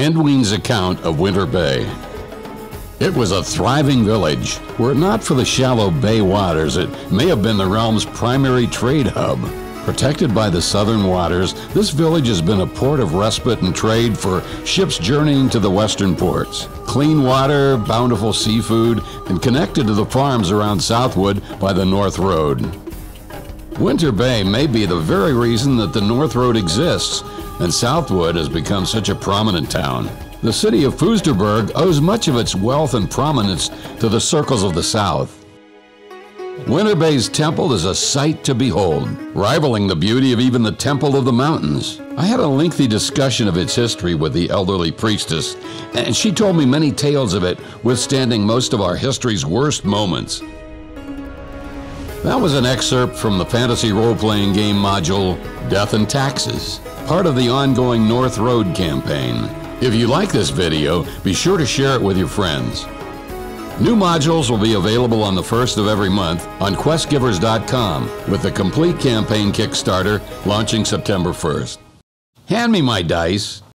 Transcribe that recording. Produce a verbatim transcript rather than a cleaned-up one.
Anduin's account of Winter Bay. It was a thriving village. Were it not for the shallow bay waters, it may have been the realm's primary trade hub. Protected by the southern waters, this village has been a port of respite and trade for ships journeying to the western ports. Clean water, bountiful seafood, and connected to the farms around Southwood by the North Road. Winter Bay may be the very reason that the North Road exists, and Southwood has become such a prominent town. The city of Fürstenberg owes much of its wealth and prominence to the circles of the South. Winter Bay's temple is a sight to behold, rivaling the beauty of even the Temple of the Mountains. I had a lengthy discussion of its history with the elderly priestess, and she told me many tales of it withstanding most of our history's worst moments. That was an excerpt from the fantasy role-playing game module Death and Taxes, part of the ongoing North Road campaign. If you like this video, be sure to share it with your friends. New modules will be available on the first of every month on quest givers dot com, with the complete campaign Kickstarter launching September first. Hand me my dice.